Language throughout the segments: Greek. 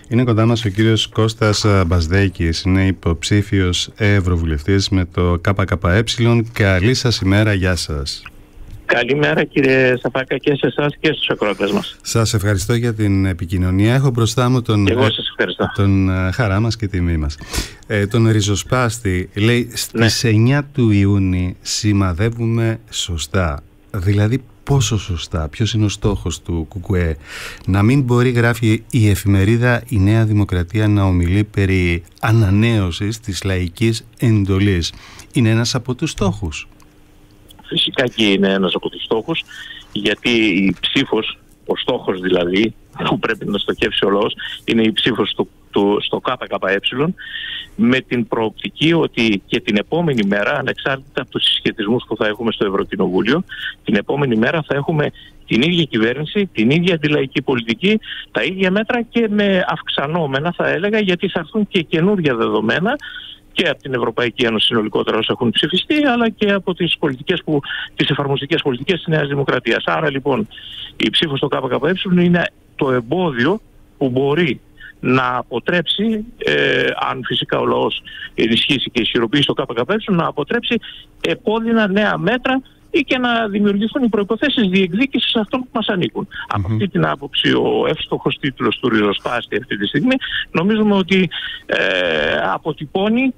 Είναι κοντά μας ο κύριος Κώστας Μπασδέκης, είναι υποψήφιος ευρωβουλευτής με το ΚΚΕ. Καλή σας ημέρα, γεια σας. Καλημέρα κύριε Σαφάκα και σε εσάς και στους ακροατές μας. Σας ευχαριστώ για την επικοινωνία. Έχω μπροστά μου τον χαρά μας και τιμή μας. Τον ριζοσπάστη, λέει, στις 9 του Ιούνιου σημαδεύουμε σωστά. Δηλαδή πόσο σωστά, ποιος είναι ο στόχος του ΚΚΕ? Να μην μπορεί, γράφει η εφημερίδα Η Νέα Δημοκρατία, να ομιλεί περί ανανέωσης της λαϊκής εντολής. Είναι ένας από τους στόχους. Φυσικά και είναι ένας από τους στόχους, γιατί η ψήφος, ο στόχος δηλαδή που πρέπει να στοχεύσει ο λαός, είναι η ψήφος στο ΚΚΕ, με την προοπτική ότι και την επόμενη μέρα, ανεξάρτητα από τους συσχετισμούς που θα έχουμε στο Ευρωκοινοβούλιο, την επόμενη μέρα θα έχουμε την ίδια κυβέρνηση, την ίδια αντιλαϊκή πολιτική, τα ίδια μέτρα και με αυξανόμενα, θα έλεγα, γιατί θα έρθουν και καινούργια δεδομένα και από την Ευρωπαϊκή Ένωση συνολικότερα όσα έχουν ψηφιστεί, αλλά και από τις εφαρμοστικές πολιτικές της Νέας Δημοκρατίας. Άρα λοιπόν η ψήφος στο ΚΚΕ είναι το εμπόδιο που μπορεί να αποτρέψει, αν φυσικά ο λαός ενισχύσει και ισχυροποιήσει το ΚΚΕ, να αποτρέψει επώδυνα νέα μέτρα ή και να δημιουργηθούν οι προϋποθέσεις διεκδίκησης αυτών που μας ανήκουν. Από αυτή την άποψη, ο εύστοχος τίτλος του ριζοσπάστη αυτή τη στιγμή νομίζουμε ότι αποτυπώνει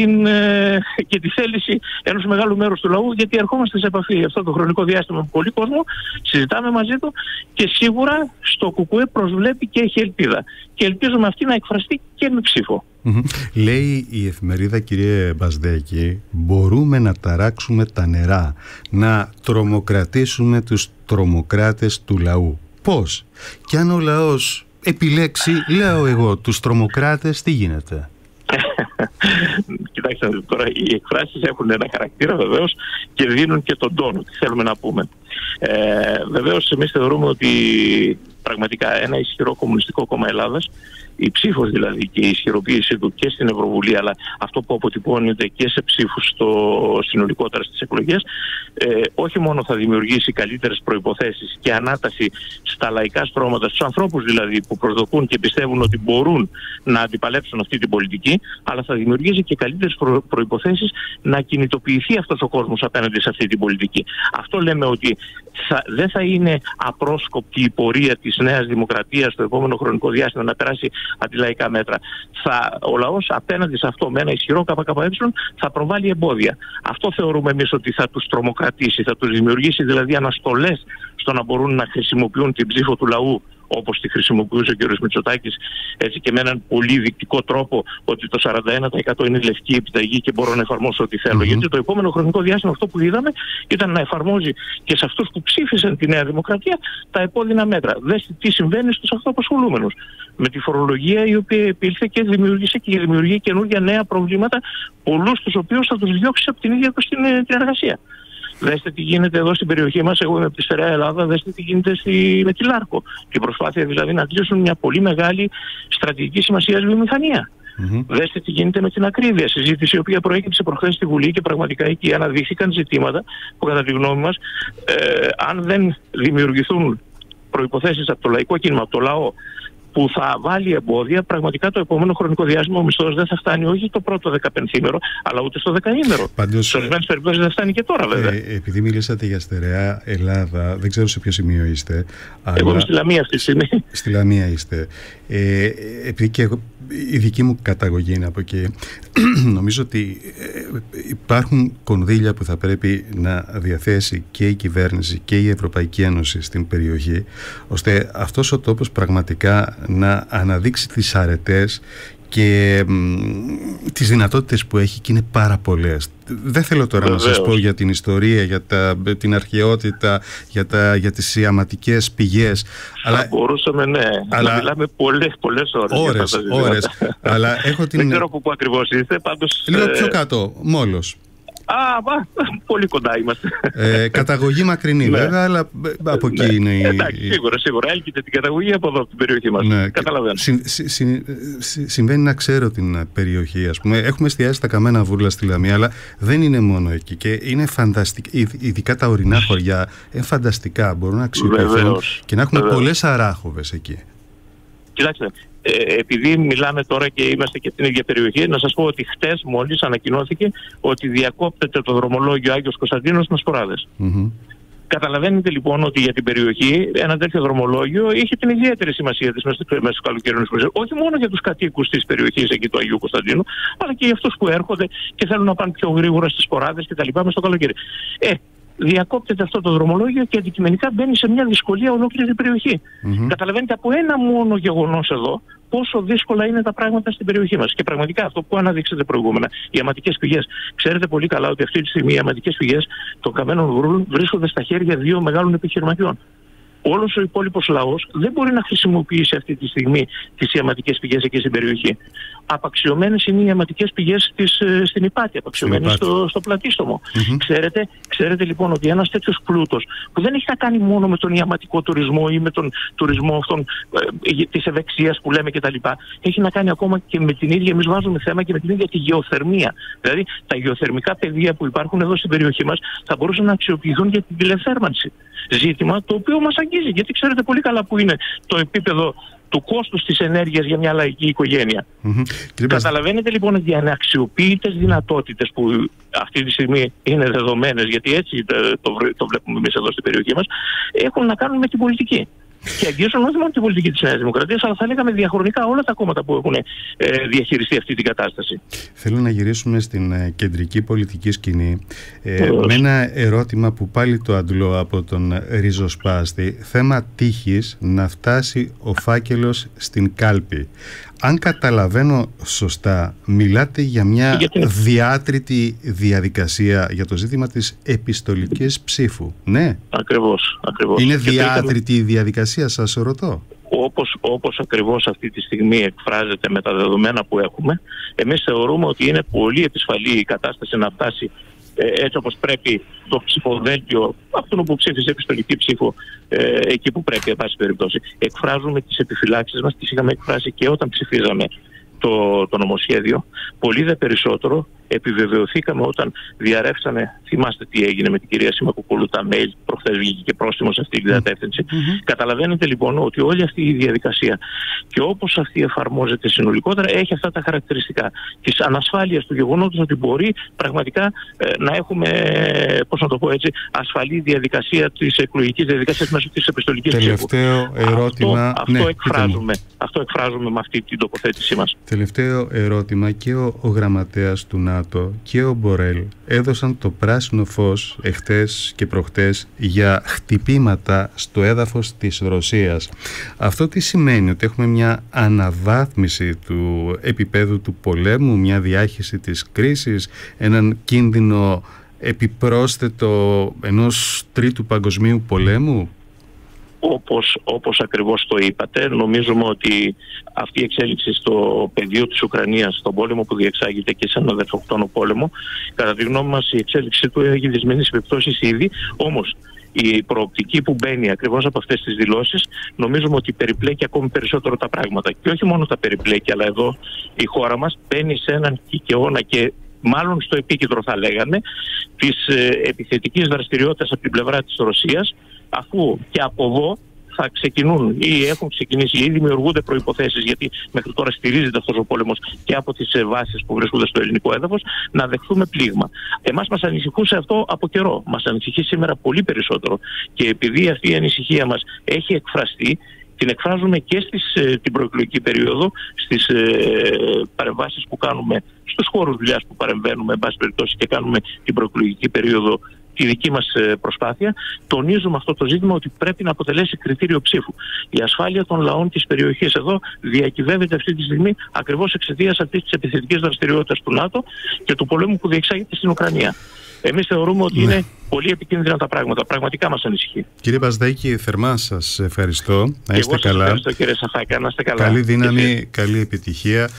και τη θέληση ενός μεγάλου μέρους του λαού, γιατί ερχόμαστε σε επαφή αυτό το χρονικό διάστημα με πολύ κόσμο, συζητάμε μαζί του και σίγουρα στο ΚΚΕ προσβλέπει και έχει ελπίδα. Και ελπίζουμε αυτή να εκφραστεί και με ψήφο. Λέει η εφημερίδα, κύριε Μπασδέκη, μπορούμε να ταράξουμε τα νερά, να τρομοκρατήσουμε τους τρομοκράτες του λαού. Πώς? Και αν ο λαός επιλέξει, λέω εγώ, τους τρομοκράτες, τι γίνεται? Κοιτάξτε, τώρα οι εκφράσεις έχουν ένα χαρακτήρα βεβαίως και δίνουν και τον τόνο, τι θέλουμε να πούμε. Βεβαίως εμείς θεωρούμε ότι πραγματικά ένα ισχυρό κομμουνιστικό κόμμα Ελλάδας, η ψήφος δηλαδή και η ισχυροποίησή του και στην Ευρωβουλή, αλλά αυτό που αποτυπώνεται και σε ψήφους συνολικότερα στις εκλογές, όχι μόνο θα δημιουργήσει καλύτερες προϋποθέσεις και ανάταση στα λαϊκά στρώματα, στους ανθρώπους δηλαδή που προσδοκούν και πιστεύουν ότι μπορούν να αντιπαλέψουν αυτή την πολιτική, αλλά θα δημιουργήσει και καλύτερες προϋποθέσεις να κινητοποιηθεί αυτός ο κόσμος απέναντι σε αυτή την πολιτική. Αυτό λέμε ότι δεν θα είναι απρόσκοπτη η πορεία της Νέας Δημοκρατίας στο επόμενο χρονικό διάστημα να περάσει αντιλαϊκά μέτρα. Ο λαός απέναντι σε αυτό με ένα ισχυρό ΚΚΕ θα προβάλλει εμπόδια. Αυτό θεωρούμε εμείς ότι θα τους τρομοκρατήσει, θα τους δημιουργήσει δηλαδή αναστολές στο να μπορούν να χρησιμοποιούν την ψήφο του λαού, όπως τη χρησιμοποιούσε ο κ. Μητσοτάκης, έτσι και με έναν πολύ δεικτικό τρόπο, ότι το 41% είναι λευκή επιταγή και μπορώ να εφαρμόσω ό,τι θέλω. Γιατί το επόμενο χρονικό διάστημα αυτό που είδαμε ήταν να εφαρμόζει και σε αυτούς που ψήφισαν τη Νέα Δημοκρατία τα επώδυνα μέτρα. Δέστε τι συμβαίνει στους αυτοαπασχολούμενους. Με τη φορολογία η οποία επήλθε και δημιούργησε και δημιουργεί καινούργια νέα προβλήματα, πολλούς τους οποίους θα τους διώξει από την ίδια τους την εργασία. Δέστε τι γίνεται εδώ στην περιοχή μας, εγώ είμαι από τη Στερεά Ελλάδα, δέστε τι γίνεται με τη Λάρκο. Η προσπάθεια δηλαδή να κλείσουν μια πολύ μεγάλη στρατηγική σημασία βιομηχανία. Δέστε τι γίνεται με την ακρίβεια. Συζήτηση η οποία προέκυψε προχθές στη Βουλή και πραγματικά εκεί αναδείχθηκαν ζητήματα που κατά τη γνώμη μας, αν δεν δημιουργηθούν προϋποθέσεις από το λαϊκό κίνημα, από το λαό, που θα βάλει εμπόδια, πραγματικά το επόμενο χρονικό διάστημα ο μισθός δεν θα φτάνει όχι το πρώτο 15ήμερο, αλλά ούτε στο 10ήμερο. Σε ορισμένες περιπτώσεις δεν φτάνει και τώρα, βέβαια. Επειδή μιλήσατε για Στερεά Ελλάδα, δεν ξέρω σε ποιο σημείο είστε. Εγώ είμαι στη Λαμία αυτή τη στιγμή. Στη Λαμία είστε. Επειδή και εγώ, η δική μου καταγωγή είναι από εκεί, νομίζω ότι υπάρχουν κονδύλια που θα πρέπει να διαθέσει και η κυβέρνηση και η Ευρωπαϊκή Ένωση στην περιοχή, ώστε αυτός ο τόπος πραγματικά να αναδείξει τις αρετές και τις δυνατότητες που έχει, και είναι πάρα πολλές. Δεν θέλω τώρα να σας πω για την ιστορία, για την αρχαιότητα, για τις ιαματικές πηγές. Θα μπορούσαμε, να μιλάμε πολλές ώρες. Αλλά έχω την... Δεν ξέρω πού ακριβώς είστε, πάντως... Λίγο πιο κάτω, Μόλος. Πολύ κοντά είμαστε. Καταγωγή μακρινή βέβαια, αλλά από εκεί είναι η... Εντάξει, σίγουρα. Έλκυτε την καταγωγή από εδώ, από την περιοχή μας. Καταλαβαίνω. Συμβαίνει να ξέρω την περιοχή, ας πούμε. Έχουμε εστιάσει τα καμένα βούρλα στη Λαμία, αλλά δεν είναι μόνο εκεί. Και είναι φανταστικά, ειδικά τα ορεινά χωριά, είναι φανταστικά. Μπορούν να αξιοποιηθούν και να έχουμε πολλές αράχοβες εκεί. Κοιτάξτε, επειδή μιλάμε τώρα και είμαστε και στην ίδια περιοχή, να σας πω ότι χτες μόλις ανακοινώθηκε ότι διακόπτεται το δρομολόγιο Άγιος Κωνσταντίνος με Σποράδες. Καταλαβαίνετε λοιπόν ότι για την περιοχή ένα τέτοιο δρομολόγιο είχε την ιδιαίτερη σημασία της μέσα στους καλοκαιρινούς μήνες. Όχι μόνο για τους κατοίκους της περιοχής εκεί του Αγίου Κωνσταντίνου, αλλά και για αυτούς που έρχονται και θέλουν να πάνε πιο γρήγορα στις Σποράδες κτλ. Μέσα στο καλοκαίρι. Διακόπτεται αυτό το δρομολόγιο και αντικειμενικά μπαίνει σε μια δυσκολία ολόκληρη η περιοχή. Καταλαβαίνετε από ένα μόνο γεγονός εδώ πόσο δύσκολα είναι τα πράγματα στην περιοχή μας. Και πραγματικά αυτό που αναδείξατε προηγούμενα, οι αιματικές πηγές. Ξέρετε πολύ καλά ότι αυτή τη στιγμή οι αιματικές πηγές των καμένων βρούλων βρίσκονται στα χέρια δύο μεγάλων επιχειρηματιών. Όλος ο υπόλοιπος λαός δεν μπορεί να χρησιμοποιήσει αυτή τη στιγμή τις αιματικές πηγές εκεί στην περιοχή. Απαξιωμένες είναι οι αιματικές πηγές στην Ηπάτη, απαξιωμένες στο Πλατίστομο. Ξέρετε λοιπόν ότι ένας τέτοιος πλούτος που δεν έχει να κάνει μόνο με τον ιαματικό τουρισμό ή με τον τουρισμό αυτόν της ευεξίας που λέμε κτλ. Έχει να κάνει ακόμα και με την ίδια, εμείς βάζουμε θέμα και με την ίδια τη γεωθερμία. Δηλαδή τα γεωθερμικά πεδία που υπάρχουν εδώ στην περιοχή μας θα μπορούσαν να αξιοποιηθούν για την τηλεθέρμανση. Ζήτημα το οποίο μας αγγίζει, γιατί ξέρετε πολύ καλά που είναι το επίπεδο του κόστους της ενέργειας για μια λαϊκή οικογένεια. Καταλαβαίνετε λοιπόν ότι οι αναξιοποιητές δυνατότητες που αυτή τη στιγμή είναι δεδομένες, γιατί έτσι το βλέπουμε εμείς εδώ στην περιοχή μας, έχουν να κάνουν με την πολιτική. Και αγγίζουν όχι μόνο την πολιτική της Νέας Δημοκρατίας, αλλά θα λέγαμε διαχρονικά όλα τα κόμματα που έχουν διαχειριστεί αυτή την κατάσταση. Θέλω να γυρίσουμε στην κεντρική πολιτική σκηνή με ένα ερώτημα που πάλι το αντλώ από τον ριζοσπάστη. Θέμα τύχης να φτάσει ο φάκελος στην κάλπη. Αν καταλαβαίνω σωστά, μιλάτε για μια διάτρητη διαδικασία για το ζήτημα της επιστολικής ψήφου. Ναι. Ακριβώς. Είναι διάτρητη η διαδικασία, σας ρωτώ. Όπως ακριβώς αυτή τη στιγμή εκφράζεται με τα δεδομένα που έχουμε, εμείς θεωρούμε ότι είναι πολύ επισφαλή η κατάσταση να φτάσει έτσι όπως πρέπει το ψηφοδέλτιο αυτόν που ψήφισε επιστολική ψήφο εκεί που πρέπει, εν πάση περιπτώσει. Εκφράζουμε τις επιφυλάξεις μας, τις είχαμε εκφράσει και όταν ψηφίζαμε το νομοσχέδιο. Πολύ δε περισσότερο επιβεβαιωθήκαμε όταν διαρρεύσανε, θυμάστε τι έγινε με την κυρία Σιμακοπούλου, τα mail, προχθές βγήκε και πρόστιμο σε αυτή την κατεύθυνση. Καταλαβαίνετε λοιπόν ότι όλη αυτή η διαδικασία και όπως αυτή εφαρμόζεται συνολικότερα έχει αυτά τα χαρακτηριστικά της ανασφάλειας του γεγονότος ότι μπορεί πραγματικά να έχουμε, πώς να το πω έτσι, ασφαλή διαδικασία της εκλογικής διαδικασίας μέσω της επιστολικής ψήφου. Τελευταίο ερώτημα. Αυτό εκφράζουμε με αυτή την τοποθέτησή μας. Τελευταίο ερώτημα, και ο γραμματέας του ΝΑΤΟ και ο Μπορέλ έδωσαν το πράσινο φως εχθές και προχτές για χτυπήματα στο έδαφος της Ρωσίας. Αυτό τι σημαίνει? Ότι έχουμε μια αναβάθμιση του επίπεδου του πολέμου, μια διάχυση της κρίσης, έναν κίνδυνο επιπρόσθετο ενός τρίτου παγκοσμίου πολέμου? Όπως ακριβώς το είπατε, νομίζουμε ότι αυτή η εξέλιξη στο πεδίο της Ουκρανίας, στον πόλεμο που διεξάγεται και σε ένα δευτεροκτόνο πόλεμο, κατά τη γνώμη μας η εξέλιξη του έχει δυσμενείς επιπτώσεις ήδη, όμως η προοπτική που μπαίνει ακριβώς από αυτές τις δηλώσεις νομίζουμε ότι περιπλέκει ακόμη περισσότερο τα πράγματα. Και όχι μόνο τα περιπλέκει, αλλά εδώ η χώρα μας μπαίνει σε έναν κικαιώνα και μάλλον στο επίκεντρο θα λέγαμε της επιθετικής δραστηριότητας από την πλευρά της Ρωσίας, αφού και από εδώ θα ξεκινούν ή έχουν ξεκινήσει ή δημιουργούνται προϋποθέσεις, γιατί μέχρι τώρα στηρίζεται αυτός ο πόλεμος και από τις βάσεις που βρίσκονται στο ελληνικό έδαφος, να δεχθούμε πλήγμα. Εμάς μας ανησυχούσε αυτό από καιρό. Μας ανησυχεί σήμερα πολύ περισσότερο. Και επειδή αυτή η ανησυχία μας έχει εκφραστεί, την εκφράζουμε και την προεκλογική περίοδο, στις παρεμβάσεις που κάνουμε, στους χώρους δουλειάς που παρεμβαίνουμε, εν πάση περιπτώσει, και κάνουμε την προεκλογική περίοδο τη δική μας προσπάθεια, τονίζουμε αυτό το ζήτημα ότι πρέπει να αποτελέσει κριτήριο ψήφου. Η ασφάλεια των λαών της περιοχής εδώ διακυβεύεται αυτή τη στιγμή ακριβώς εξαιτίας αυτής της επιθετικής δραστηριότητας του ΝΑΤΟ και του πολέμου που διεξάγεται στην Ουκρανία. Εμείς θεωρούμε ότι είναι πολύ επικίνδυνα τα πράγματα. Πραγματικά μας ανησυχεί. Κύριε Μπασδαίκη, θερμά σας ευχαριστώ. Να είστε καλά. Ευχαριστώ κύριε Σαφάκα. Να είστε καλά. Καλή δύναμη, καλή επιτυχία.